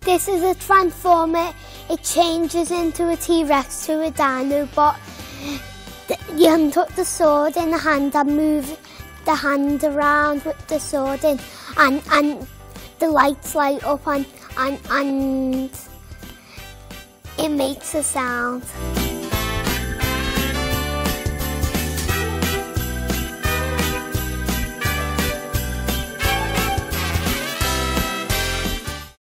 This is a transformer. It changes into a T-Rex to a Dinobot. You can put the sword in the hand and move the hand around with the sword in, and the lights light up and it makes a sound.